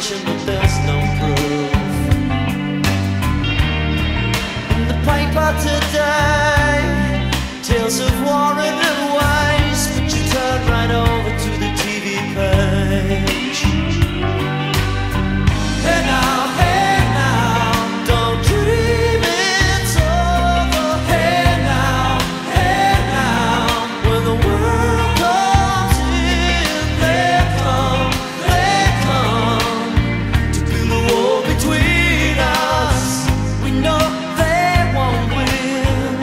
supposition, but there's no proof. In the paper today, tales of war and waste, but you turn right over to the TV page. Hey now, don't dream it's over. Hey now, when the world comes in, they come to build a wall between us. We know they won't win.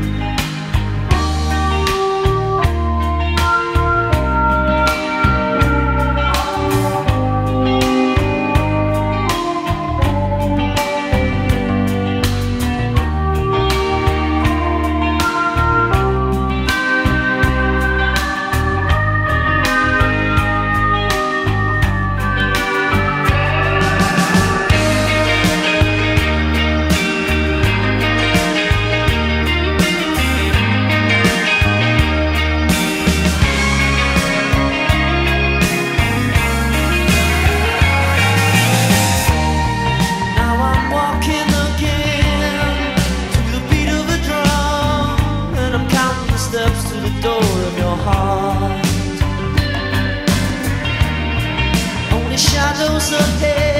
Steps to the door of your heart. Only shadows ahead.